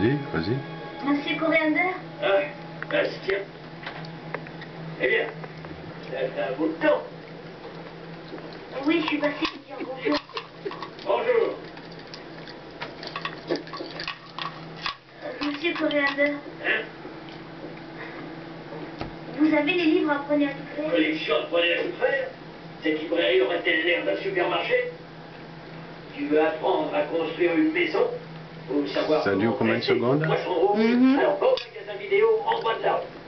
Vas-y, vas-y. Monsieur Coriander? Ah, Bastien. Eh bien, ça fait un bout de temps. Oui, je suis passée vous dire bonjour. Bonjour. Monsieur Coriander, Hein? vous avez les livres Apprenez à tout faire? Collection Apprenez à tout faire? Cette librairie aurait-elle l'air d'un supermarché? Tu veux apprendre à construire une maison? Ou savoir Ça dure combien de secondes? poisson rouge? Alors, bon magasin vidéo en bas de là.